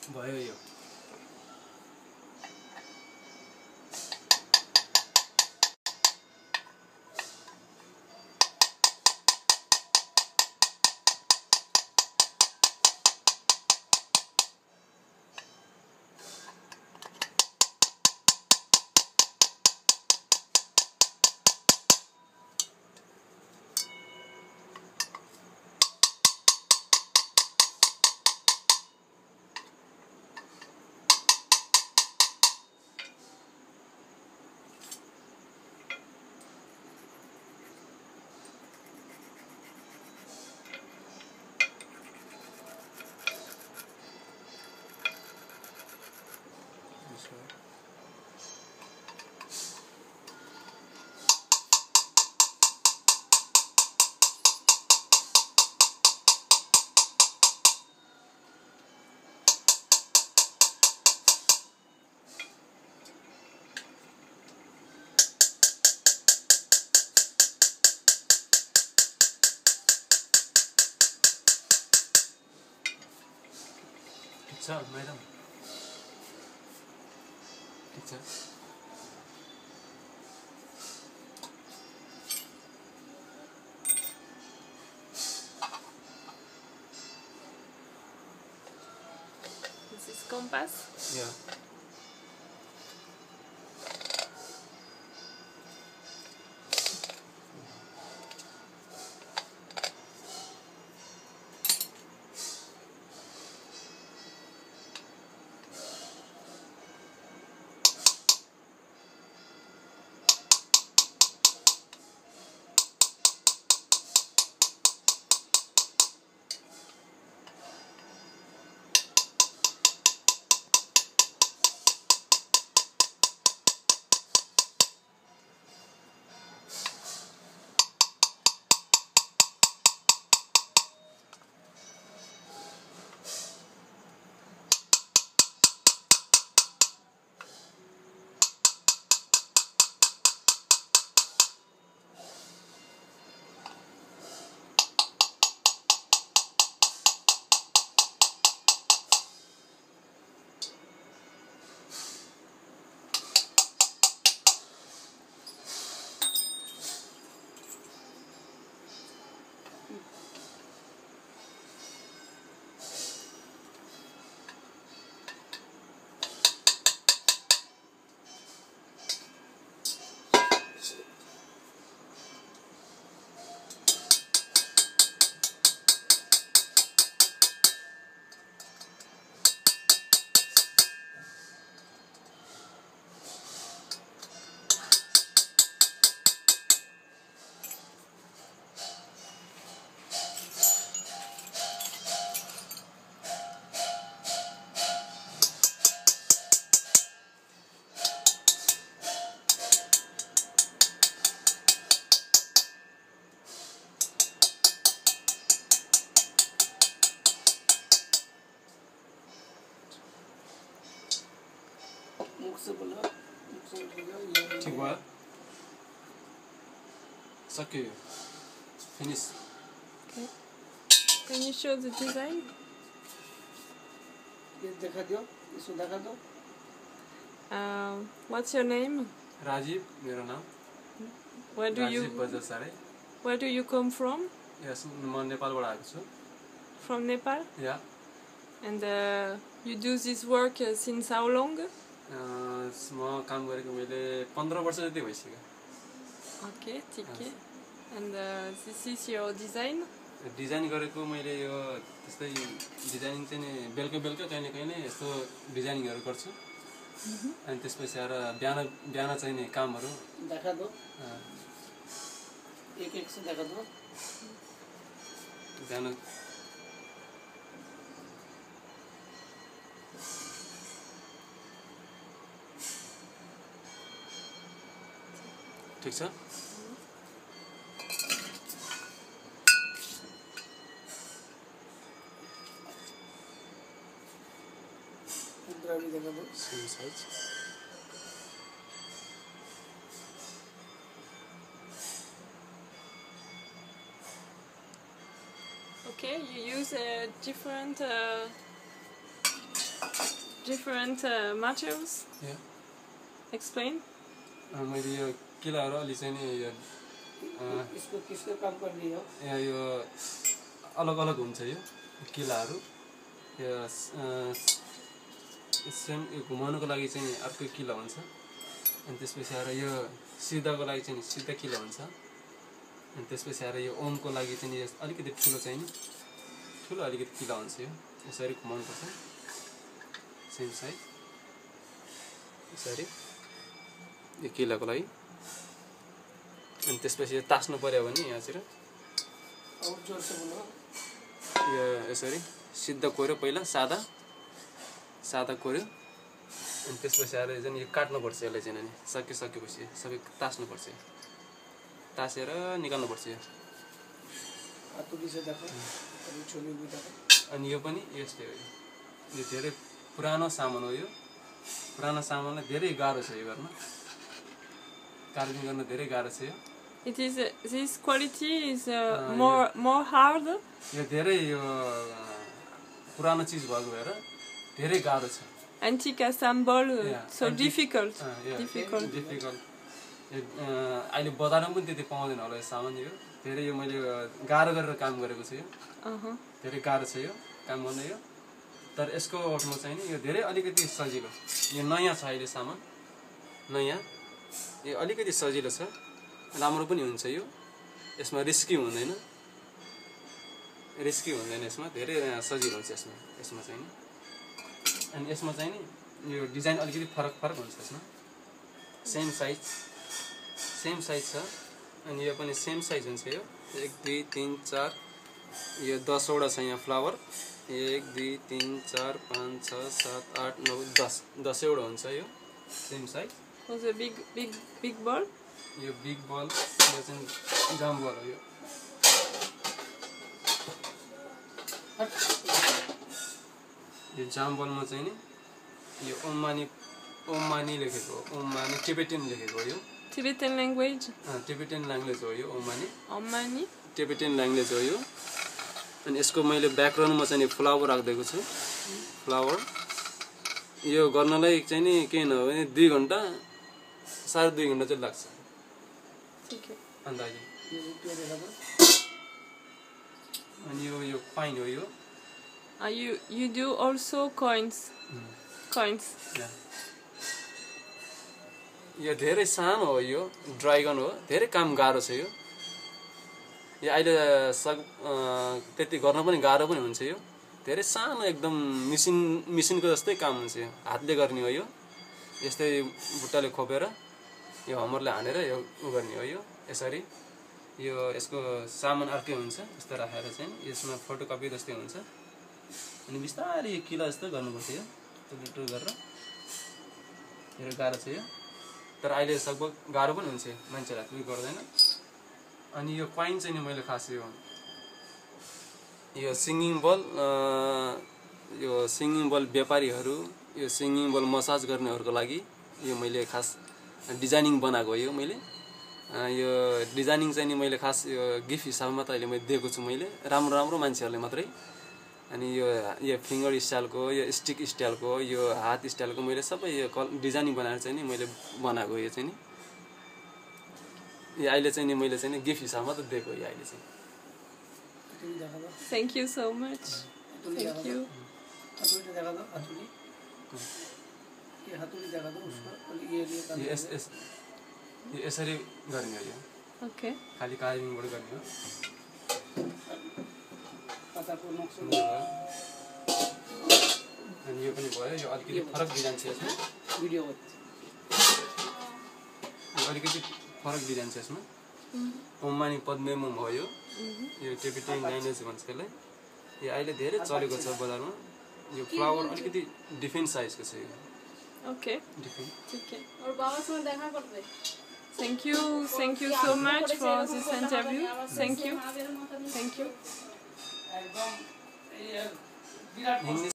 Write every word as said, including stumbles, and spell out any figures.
भयो यो छ मैडम ठीक छ This is compass. Yeah. ठीक भयो सक्यो finish Okay. Can you show the design? ये दिखा दो इसको दिखा दो Uh, what's your name? Rajiv मेरो नाम Where do Rajiv you बजासारे Where do you come from? यस म नेपालबाट आएको छु From Nepal. Yeah And uh, you do this work uh, since how long? म काम गरेको मैले पन्ध्र वर्ष जति भइसक्यो Okay, ठीक है. And uh, this is your design? Design गरेको मैले यो त्यस्तै डिजाइनिङ चाहिँ नि बेलुका बेलुका कहिले कहिले यस्तो डिजाइनिङहरू गर्छु अनि त्यसपछि आएर बिहान बिहान चाहिँ नि कामहरू दिखा दो एक एक से दिखा दो बिहान ठीक छ Same size. Okay, you use a different uh, different uh, materials. Yeah. Explain. अँ, मैले यो किलाहरू अलि चाहिँ नि यो अँ, इसको किसको काम करनी हो? यहाँ यो अलग अलग हुन्छ यो किलाहरू यो अँ, सेम यो घुमाउनुको लागि चाहिँ अर्को किला हुन्छ अनि त्यसपछि आएर यो सिधाको लागि चाहिँ सिधा किला हुन्छ अनि त्यसपछि आएर यो ओमको लागि चाहिँ यो अलिकति ठुलो चाहिँ नि ठुलो अलिकति किला हुन्छ यो यसरी घुमाउनुपर्छ सेम साइड यसरी यो किलाको लागि अनि त्यसपछि यो तास्नु पर्यो भने यहाँतिर और जोर से बोलो। यो यसरी सिधा कोर्यो पहिला सादा सादा कोर्यो अनि त्यसपछि आएर चाहिँ यो काट्नुपर्छ यसलाई चाहिँ अनि सकिसकेपछि सबै तास्नुपर्छ तासेर निकाल्नुपर्छ यो हातुली से देखो, अभी छोली भी देखो। अनि यो पनि यस्तै हो यो धेरै पुरानो सामान हो यो पुरानो सामानलाई धेरै गाह्रो छ यो गर्न कार्विङ गर्न धेरै गाह्रो छ यो It is uh, this quality is uh, Uh, more more hard. यो धेरै यो पुरानो चिज भएको भएर धेरै गाह्रो छ Antique assemble, uh, Yeah, so antique- difficult. अँ, यो Difficult. डिफिकल्ट अहिले बजारमा पनि त्यति पाउँदैन होला यो सामान यो धेरै यो मैले गाह्रो गरेर काम गरेको छु यो Uh-huh. धेरै गाह्रो छ यो काम गर्न यो तर यसको अर्थमा चाहिँ नि यो धेरै अलिकति सजिलो यो नयाँ छ अहिले सामान नयाँ यो अलिकति सजिलो छ राम्रो पनि हुन्छ यो यसमा रिस्की हुँदैन रिस्की हुँदैन यसमा धेरै सजिलो हुन्छ यसमा यसमा चाहिँ नि अनि यसमा चाहिँ नि यो डिजाइन अलिकति फरक फरक हुन्छ यसमा सेम साइज सेम साइज छ अनि यो पनि सेम साइज हुन्छ यो एक दुई तिन चार यो दसवटा छ यहाँ फ्लावर एक दुई तिन चार पाँच छ सात आठ नौ दस दसैवटा हुन्छ यो same size Was a big big big ball. यो बिग बल यो चाहिँ जाम बल हो यो यो जाम बलमा चाहिँ नि यो ओमानी ओमानी लेखेको हो ओमानी टिबेटियन लेखेको हो यो Tibetan language. अँ, टिबेटियन ल्याङ्ग्वेज हो यो ओमानी Omani. टिबेटियन ल्याङ्ग्वेज हो यो अनि यसको मैले ब्याकग्राउन्डमा चाहिँ नि फ्लावर राखिदिएको छु फ्लावर यो गर्नलाई चाहिँ नि केही नभए भने दुई घन्टा साढे दुई घन्टा चाहिँ लाग्छ Okay. अन्दाजी ये रुपया देखा दो। अनि यो यो पाइन हो यो Uh, you you do also coins. Coins. या। यो धेरै सानो हो यो ड्राइगन हो धेरै काम गाह्रो छ यो यो अहिले सक अँ, त्यति गर्न पनि गाह्रो पनि हुन्छ यो धेरै सानो एकदम मिसिन मिसिनको जस्तै काम हुन्छ यो हातले गर्ने हो यो यस्तै बुट्टाले खोपेर यो हमरले हानेर यो उ गर्ने हो यो यसरी यो यसको सामान अर्कै हुन्छ यस्तो राखेर चाहिँ यसमा फोटोकपी जस्तै हुन्छ अनि बिस्तारै यो किला जस्तो गर्नुपर्छ यो टुटुटु गरेर धेरै गाह्रो छ यो तर अहिले लगभग गाह्रो पनि हुन्छ मान्छेलाई त्यही गर्दैन अनि यो क्वाइन चाहिँ नि मैले खास यो यो सिङ्गिङ बल यो सिङ्गिङ बल व्यापारीहरू यो सिङ्गिङ बल मसाज गर्नेहरूको लागि यो मैले खास डिजाइनिङ बनाएको हो यो मैले अँ, यो डिजाइनिङ चाहिँ नि मैले खास यो गिफ्ट हिसाबमा मात्र अहिले मैले दिएको छु मैले राम्रो राम्रो मान्छेहरूले मात्रै अनि यो यो फिङ्गर स्टाइलको यो स्टिक स्टाइलको यो हात स्टाइलको मैले सबै यो कल डिजाइनिङ बनाएर चाहिँ नि मैले बनाएको यो चाहिँ नि यो अहिले चाहिँ नि मैले चाहिँ नि गिफ्ट हिसाबमा मात्र दिएको यो अहिले चाहिँ हातुली देखा दो। Thank you so much. हातुली देखा Thank दो। you. हातुली देखा दो, हातुली। ये हातुली देखा दो उसको, और ये लिए काम यो यस यस यो यसरी गर्ने हो यो Okay. खालि कार्भिङबाट गर्ने हो पता को नक्शा सुन्दर भयो अनि यो पनि भयो यो अलिकति फरक डिजाइन छ यसमा वीडियो होती। यो अलिकति फरक डिजाइन छ यसमा ओमानी पद्मेमुम हो यो यो टिबेटियन ल्याङ्ग्वेज भन्छ यसलाई यो अहिले धेरै चलेको छ बजारमा यो फ्लावर अलिकति डिफ्रेन्ट साइजको छ यो Okay. Different Okay. Thank you. Thank you so much for this interview. Thank you. Thank you. एकदम ये विराट हिन्दी